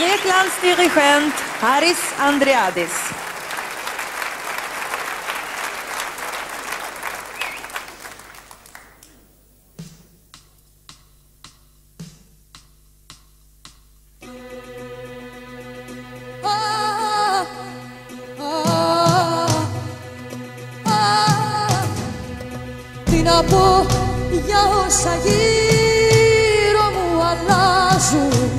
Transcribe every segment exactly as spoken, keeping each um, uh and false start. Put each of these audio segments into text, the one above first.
Greklands dirigent Haris Andreadis. Τι να πω για όσα γύρω μου αλλάζουν,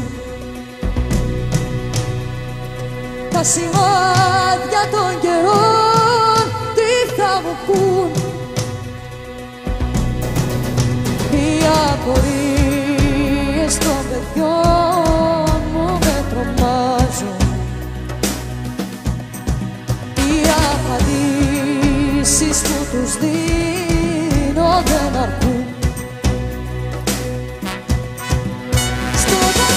τα σημάδια των καιρών τι θα μου πουν, οι απορίες των παιδιών μου με τρομάζουν, οι απαντήσεις που τους δίνω δεν αρκούν. Στο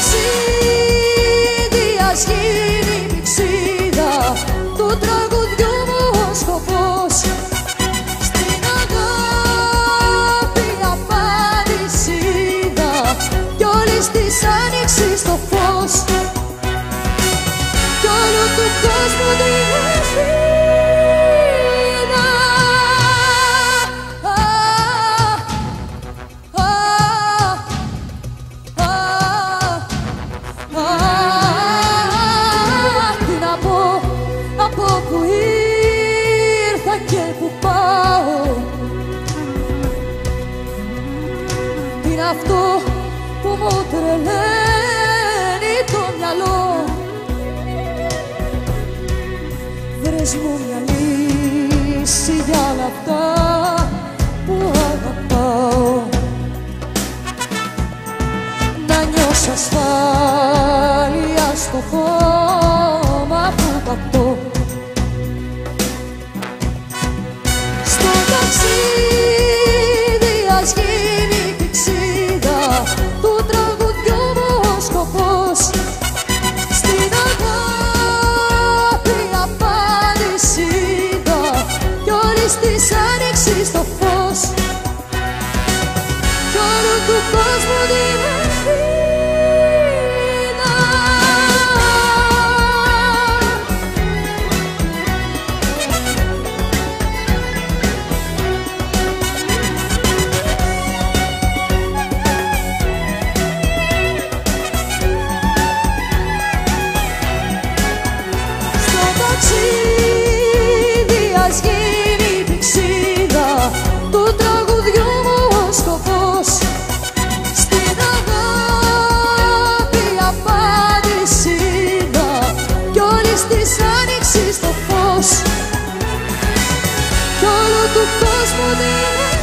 ταξίδι ας γίνει πηξίδα του τραγουδιού μου ο σκοπός, στην αγάπη απάντησίδα κι όλης της άνοιξης το φως κι όλου του κόσμου την ευθύνη. Από που ήρθα και που πάω, είναι αυτό που μου τρελαίνει το μυαλό. Βρες μου μια λύση για όλα αυτά που αγαπάω, να νιώσω ασφάλεια στο χώμα που πατώ. Στο ταξίδι ας γίνει πηξίδα του τραγουδιού μου ο σκοπός, στην αγάπη απάντησίδα κι όλης της άνοιξης το φως κι όλου του κόσμου την ευθύνη. Ας γίνει πηξίδα του τραγουδιού μου ο σκοπός, στην αγάπη απάντησίδα κι όλης της άνοιξης το φως κι όλου του κόσμου την